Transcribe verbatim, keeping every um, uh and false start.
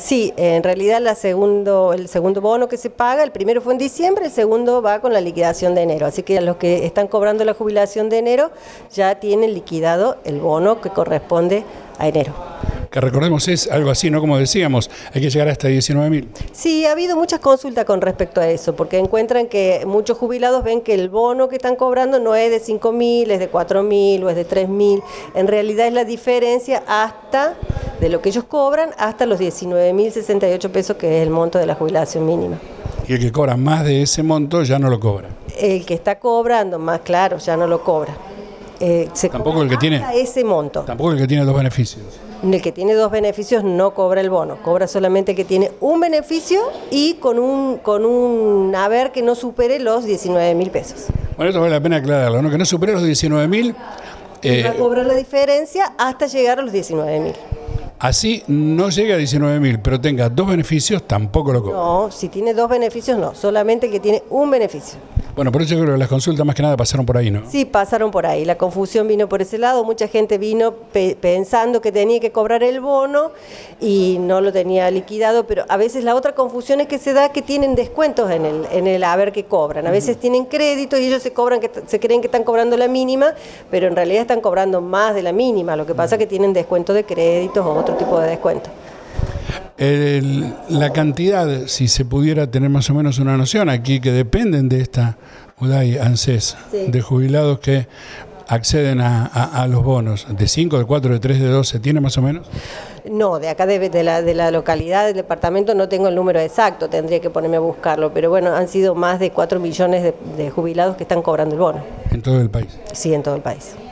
Sí, en realidad la segundo, el segundo bono que se paga, el primero fue en diciembre, el segundo va con la liquidación de enero. Así que los que están cobrando la jubilación de enero ya tienen liquidado el bono que corresponde a enero. Que recordemos es algo así, ¿no? Como decíamos, hay que llegar hasta diecinueve mil. Sí, ha habido muchas consultas con respecto a eso, porque encuentran que muchos jubilados ven que el bono que están cobrando no es de cinco mil, es de cuatro mil o es de tres mil. En realidad es la diferencia hasta de lo que ellos cobran hasta los diecinueve mil sesenta y ocho pesos, que es el monto de la jubilación mínima. Y el que cobra más de ese monto ya no lo cobra. El que está cobrando más, claro, ya no lo cobra. Eh, se tampoco el que tiene ese monto. Tampoco el que tiene dos beneficios. El que tiene dos beneficios no cobra el bono, cobra solamente que tiene un beneficio y con un con un haber que no supere los diecinueve mil pesos. Bueno, eso vale la pena aclararlo, ¿no? Que no supere los diecinueve mil. Eh, va a cobrar la diferencia hasta llegar a los diecinueve mil. Así no llega a diecinueve mil, pero tenga dos beneficios, tampoco lo cobra. No, si tiene dos beneficios no, solamente que tiene un beneficio. Bueno, por eso yo creo que las consultas más que nada pasaron por ahí, ¿no? Sí, pasaron por ahí. La confusión vino por ese lado. Mucha gente vino pe pensando que tenía que cobrar el bono y no lo tenía liquidado, pero a veces la otra confusión es que se da que tienen descuentos en el, en el haber que cobran. A veces tienen créditos y ellos se cobran que se creen que están cobrando la mínima, pero en realidad están cobrando más de la mínima. Lo que pasa es que tienen descuento de créditos o otro tipo de descuento. El, la cantidad, si se pudiera tener más o menos una noción aquí, que dependen de esta U D A I ANSES, sí, de jubilados que acceden a, a, a los bonos, de cinco, de cuatro, de tres, de dos, ¿se tiene más o menos? No, de acá de, de, la, de la localidad, del departamento, no tengo el número exacto, tendría que ponerme a buscarlo, pero bueno, han sido más de cuatro millones de, de jubilados que están cobrando el bono. ¿En todo el país? Sí, en todo el país.